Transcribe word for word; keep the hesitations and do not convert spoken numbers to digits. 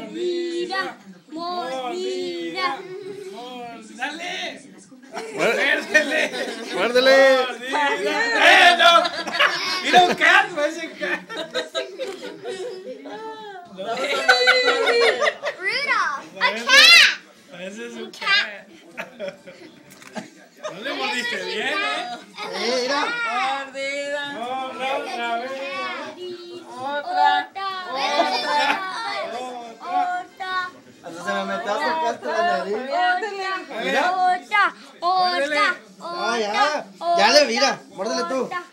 Mordida. Mordida. ¡Dale! Muérdele. ¡Muérdele! Muérdele. ¡Eh, no! ¡Mira un cat! ¡Parece un cat! Rudolph. A cat. Ese es un cat. No le mordiste bien, ¿eh? Eh, mira. Mordida. Otra, otra vez. Otra. Otra. Hasta se me metió hasta acá hasta la nariz. Otra. Otra. Otra. Ah, ya. Ya le mira. Muérdele tú. Otra.